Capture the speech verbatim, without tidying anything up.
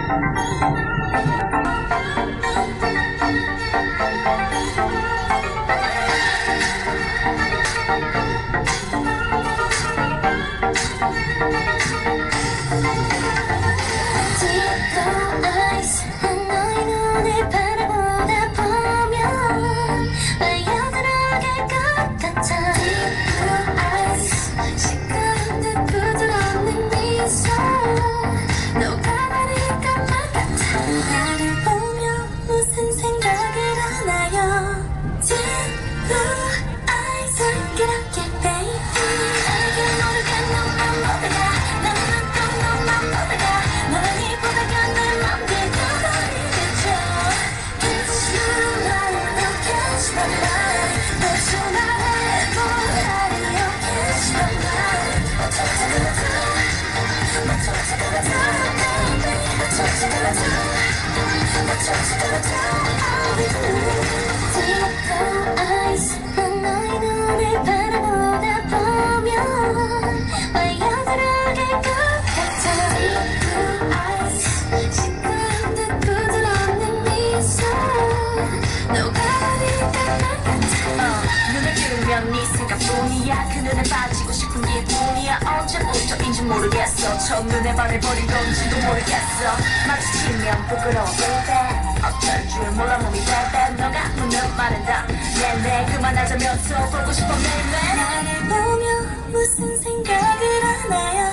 네 생각뿐이야. 그 눈에 빠지고 싶은 기분이야. 언제부터인지 모르겠어. 첫눈에 반해버린 건지도 모르겠어. 마주치면 부끄러워 baby. 어쩔 줄 몰라 몸이 베베. 너가 묻는 말은 다 내내 그만하자면서 보고 싶어 매일매일. 나를 보며 무슨 생각을 하나요?